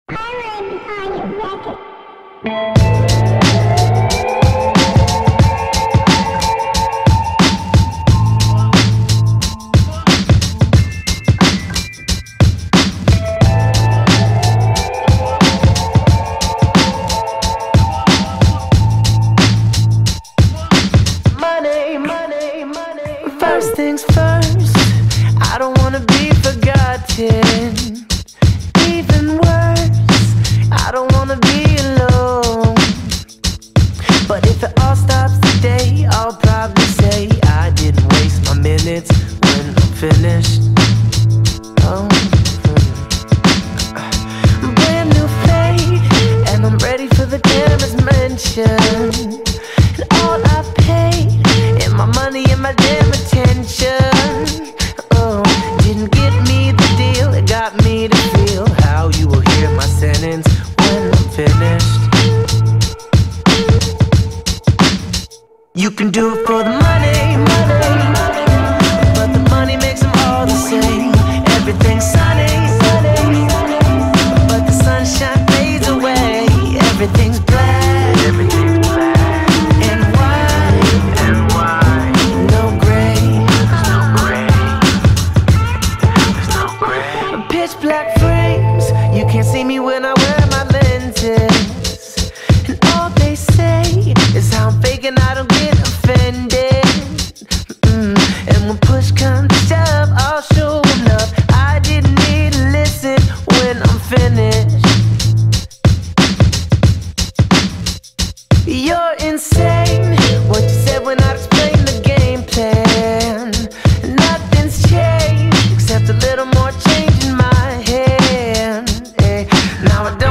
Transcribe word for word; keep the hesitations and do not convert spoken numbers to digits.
First things first, I don't wanna be forgotten. Even worse, I don't wanna be alone. But if it all stops today, I'll probably say I didn't waste my minutes when I'm finished. Oh, brand new fade, and I'm ready for the camera's mention. And all I paid, and my money and my damn attention, oh, didn't get me the deal. It got me to feel how you will hear my sentence when I'm finished. You can do it for the money, money, but the money makes them all the same. Everything's sunny, sunny, but the sunshine fades away. Everything's black, everything's black, and white, and white. No gray, there's no gray, there's no gray. Pitch black frames, you can't see me when I wear my lenses. And all they say is how I'm faking, I don't get offended. Mm-mm. And when push comes to shove, I'll show them love. I didn't need to listen when I'm finished. You're insane, what you said when I explained the game plan. Nothing's changed, except a little more change in my hand. Hey, now I don't